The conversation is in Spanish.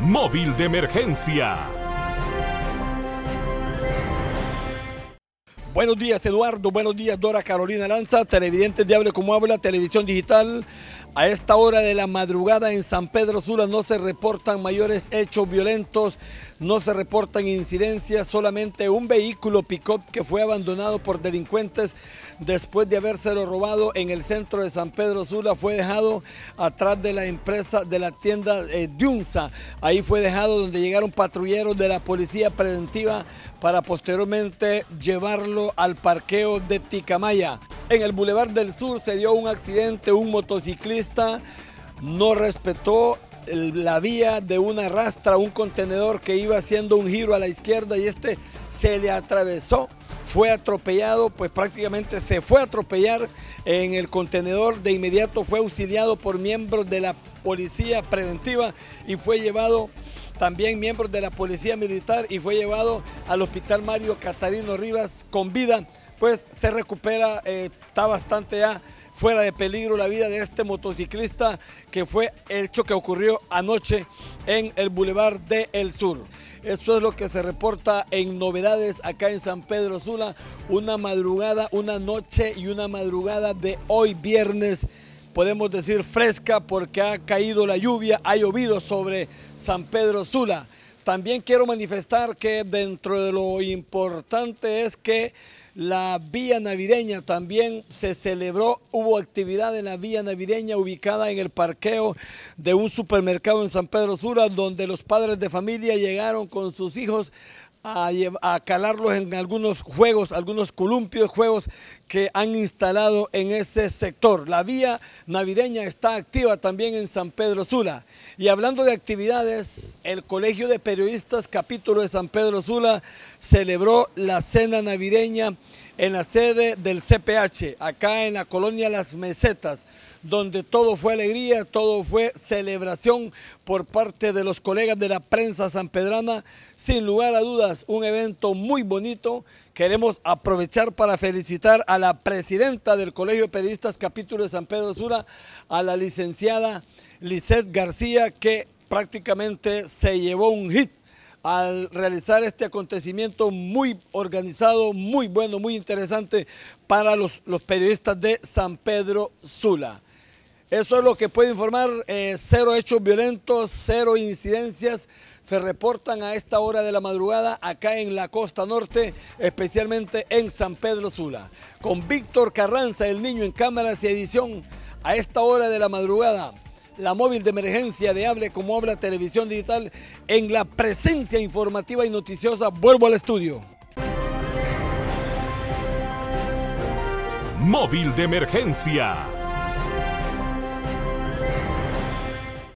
Móvil de emergencia. Buenos días, Eduardo. Buenos días, Dora Carolina Lanza, televidentes de Hable Como Habla, televisión digital. A esta hora de la madrugada en San Pedro Sula no se reportan mayores hechos violentos, no se reportan incidencias, solamente un vehículo pick-up que fue abandonado por delincuentes después de habérselo robado en el centro de San Pedro Sula fue dejado atrás de la empresa de la tienda Diunsa. Ahí fue dejado donde llegaron patrulleros de la policía preventiva para posteriormente llevarlo al parqueo de Ticamaya. En el Boulevard del Sur se dio un accidente, un motociclista no respetó la vía de una rastra, un contenedor que iba haciendo un giro a la izquierda y este se le atravesó, fue atropellado, pues prácticamente se fue a atropellar en el contenedor. De inmediato fue auxiliado por miembros de la policía preventiva y fue llevado también miembros de la policía militar y fue llevado al hospital Mario Catarino Rivas con vida. Pues se recupera, está bastante ya fuera de peligro la vida de este motociclista, que fue el hecho que ocurrió anoche en el Boulevard del Sur. Esto es lo que se reporta en novedades acá en San Pedro Sula. Una madrugada, una noche y una madrugada de hoy viernes, podemos decir fresca porque ha caído la lluvia, ha llovido sobre San Pedro Sula. También quiero manifestar que dentro de lo importante es que la vía navideña también se celebró, hubo actividad en la vía navideña ubicada en el parqueo de un supermercado en San Pedro Sula, donde los padres de familia llegaron con sus hijos a calarlos en algunos juegos, algunos columpios, juegos que han instalado en ese sector. La vía navideña está activa también en San Pedro Sula. Y hablando de actividades, el Colegio de Periodistas capítulo de San Pedro Sula celebró la cena navideña en la sede del CPH, acá en la colonia Las Mesetas, donde todo fue alegría, todo fue celebración por parte de los colegas de la prensa sanpedrana. Sin lugar a dudas, un evento muy bonito. Queremos aprovechar para felicitar a la presidenta del Colegio de Periodistas capítulo de San Pedro Sula, a la licenciada Lisette García, que prácticamente se llevó un hit al realizar este acontecimiento muy organizado, muy bueno, muy interesante para los periodistas de San Pedro Sula. Eso es lo que puedo informar, cero hechos violentos, cero incidencias se reportan a esta hora de la madrugada acá en la costa norte, especialmente en San Pedro Sula. Con Víctor Carranza, el niño en cámaras y edición, a esta hora de la madrugada, la móvil de emergencia de Hable Como Habla, televisión digital, en la presencia informativa y noticiosa. Vuelvo al estudio. Móvil de emergencia.